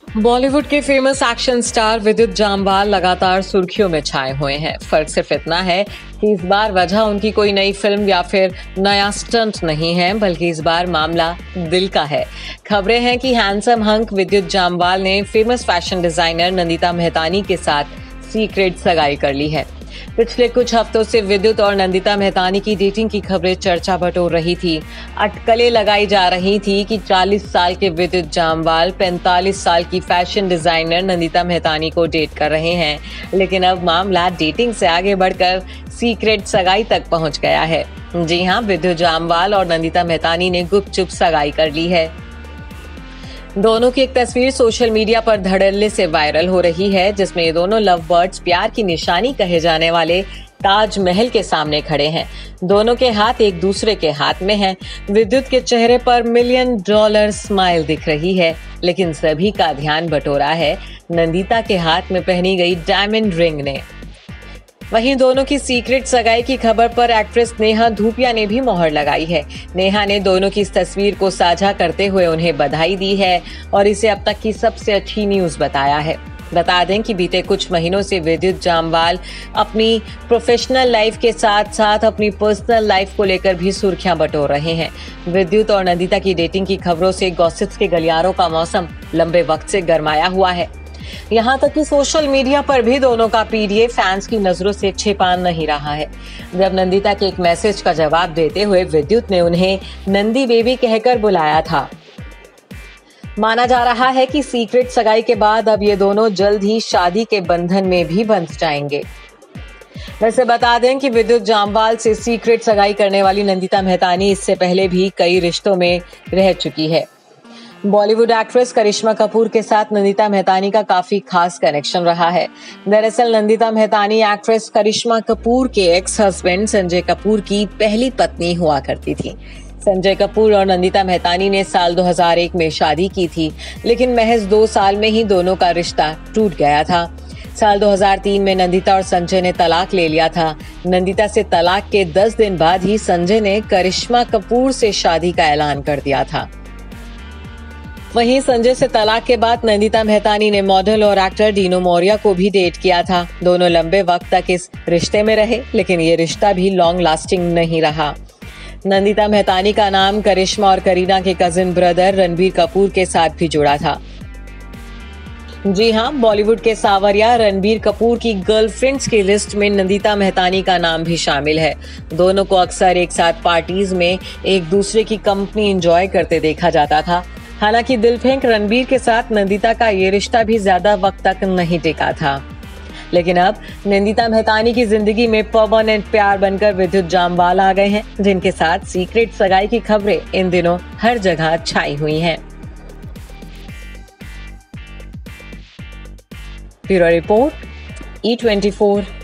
बॉलीवुड के famous action star विद्युत जामवाल लगातार सुर्खियों में छाए हुए हैं। फर्क सिर्फ इतना है कि इस बार वजह उनकी कोई नई फिल्म या फिर नया स्टंट नहीं है, बल्कि इस बार मामला दिल का है। खबरें हैं कि हैंडसम हंक विद्युत जामवाल ने famous fashion designer Nandita Mahtani के साथ सीक्रेट सगाई कर ली है। पिछले कुछ हफ्तों से विद्युत और नंदिता मेहतानी की डेटिंग की खबरें चर्चा बटोर रही थी। अटकलें लगाई जा रही थी कि 40 साल के विद्युत जामवाल 45 साल की फैशन डिजाइनर नंदिता मेहतानी को डेट कर रहे हैं, लेकिन अब मामला डेटिंग से आगे बढ़कर सीक्रेट सगाई तक पहुंच गया है। जी हां, विद्युत जामवाल और नंदिता मेहतानी ने गुपचुप सगाई कर ली है। दोनों की एक तस्वीर सोशल मीडिया पर धड़ल्ले से वायरल हो रही है, जिसमें ये दोनों लव बर्ड्स प्यार की निशानी कहे जाने वाले ताजमहल के सामने खड़े हैं। दोनों के हाथ एक दूसरे के हाथ में हैं। विद्युत के चेहरे पर $1,000,000 स्माइल दिख रही है, लेकिन सभी का ध्यान बटोरा है नंदिता के हाथ में पहनी गई डायमंड रिंग ने। वहीं दोनों की सीक्रेट सगाई की खबर पर एक्ट्रेस नेहा धूपिया ने भी मोहर लगाई है। नेहा ने दोनों की इस तस्वीर को साझा करते हुए उन्हें बधाई दी है और इसे अब तक की सबसे अच्छी न्यूज बताया है। बता दें कि बीते कुछ महीनों से विद्युत जामवाल अपनी प्रोफेशनल लाइफ के साथ साथ अपनी पर्सनल लाइफ को लेकर भी सुर्खियां बटोर रहे हैं। विद्युत और नंदिता की डेटिंग की खबरों से गॉसिप्स के गलियारों का मौसम लंबे वक्त से गरमाया हुआ है। यहाँ तक कि सोशल मीडिया पर भी दोनों का पीडीए फैंस की नजरों से छिपा नहीं रहा है। जब नंदिता के एक मैसेज का जवाब देते हुए विद्युत ने उन्हें नंदी बेबी कहकर बुलाया था। माना जा रहा है कि सीक्रेट सगाई के बाद अब ये दोनों जल्द ही शादी के बंधन में भी बंध जाएंगे। वैसे बता दें कि विद्युत जामवाल से सीक्रेट सगाई करने वाली नंदिता मेहतानी इससे पहले भी कई रिश्तों में रह चुकी है। बॉलीवुड एक्ट्रेस करिश्मा कपूर के साथ नंदिता मेहतानी का काफी खास कनेक्शन रहा है। दरअसल नंदिता मेहतानी एक्ट्रेस करिश्मा कपूर के एक्स हस्बैंड संजय कपूर की पहली पत्नी हुआ करती थी। संजय कपूर और नंदिता मेहतानी ने साल 2001 में शादी की थी, लेकिन महज 2 साल में ही दोनों का रिश्ता टूट गया था। साल 2003 में नंदिता और संजय ने तलाक ले लिया था। नंदिता से तलाक के 10 दिन बाद ही संजय ने करिश्मा कपूर से शादी का ऐलान कर दिया था। वहीं संजय से तलाक के बाद नंदिता मेहतानी ने मॉडल और एक्टर डीनो मोरिया को भी डेट किया था। दोनों लंबे वक्त तक इस रिश्ते में रहे, लेकिन ये रिश्ता भी लॉन्ग लास्टिंग नहीं रहा। नंदिता मेहतानी का नाम करिश्मा और करीना के कजिन ब्रदर रणबीर कपूर के साथ भी जुड़ा था। जी हां, बॉलीवुड के सावरिया रणबीर कपूर की गर्लफ्रेंड्स की लिस्ट में नंदिता मेहतानी का नाम भी शामिल है। दोनों को अक्सर एक साथ पार्टीज में एक दूसरे की कंपनी एंजॉय करते देखा जाता था। हालांकि दिलफेंक रणबीर के साथ नंदिता का ये रिश्ता भी ज्यादा वक्त तक नहीं टिका था, लेकिन अब नंदिता मेहतानी की जिंदगी में परमानेंट प्यार बनकर विद्युत जामवाल आ गए हैं, जिनके साथ सीक्रेट सगाई की खबरें इन दिनों हर जगह छाई हुई हैं। Bureau report E24।